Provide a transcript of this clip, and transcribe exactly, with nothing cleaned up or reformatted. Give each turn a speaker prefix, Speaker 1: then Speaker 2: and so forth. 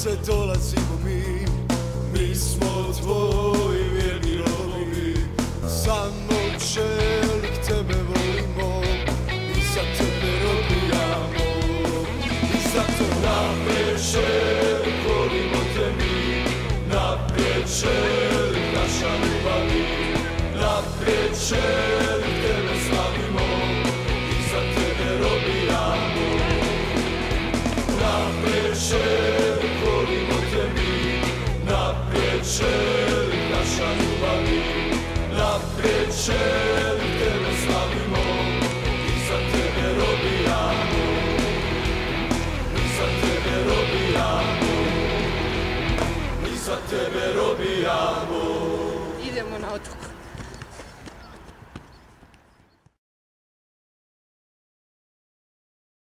Speaker 1: Bože, dolazimo mi, mi smo tvoji vjerni robovi. Samo čelik tebe volimo i za tebe robijamo. I zato naprijed čelik, volimo te mi, naprijed čelik, naša ljubavi. Naprijed čelik, tebe slavimo i za tebe robijamo. Naprijed čelik, volimo te mi, naprijed čelik, naša ljubavi. Naprijed čelik, tebe slavimo i za tebe robijamo. I za tebe robijamo. I za tebe robijamo.
Speaker 2: Idemo na otok.